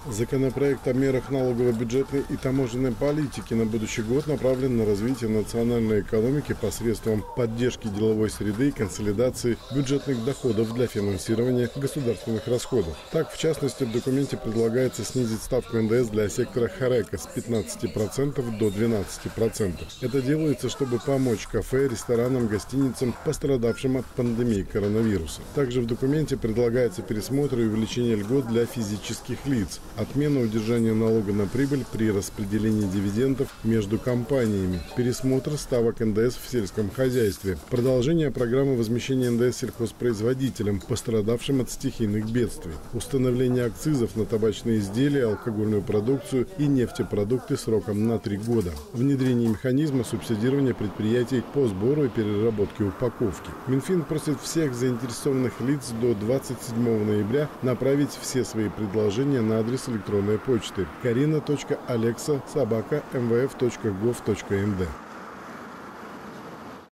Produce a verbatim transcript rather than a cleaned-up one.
Законопроект о мерах налогово-бюджетной и таможенной политики на будущий год направлен на развитие национальной экономики посредством поддержки деловой среды и консолидации бюджетных доходов для финансирования государственных расходов. Так, в частности, в документе предлагается снизить ставку эн дэ эс для сектора хорека с пятнадцати процентов до двенадцати процентов. Это делается, чтобы помочь кафе, ресторанам, гостиницам, пострадавшим от пандемии коронавируса. Также в документе предлагается пересмотр и увеличение льгот для физических лиц, отмена удержания налога на прибыль при распределении дивидендов между компаниями, пересмотр ставок эн дэ эс в сельском хозяйстве, продолжение программы возмещения эн дэ эс сельхозпроизводителям, пострадавшим от стихийных бедствий, установление акцизов на табачные изделия, алкогольную продукцию и нефтепродукты сроком на три года, внедрение механизма субсидирования предприятий по сбору и переработке упаковки. Минфин просит всех заинтересованных лиц до двадцать седьмого ноября направить все свои предложения на адрес электронной почты карина точка алекса собака эм вэ эф точка гов точка эм дэ.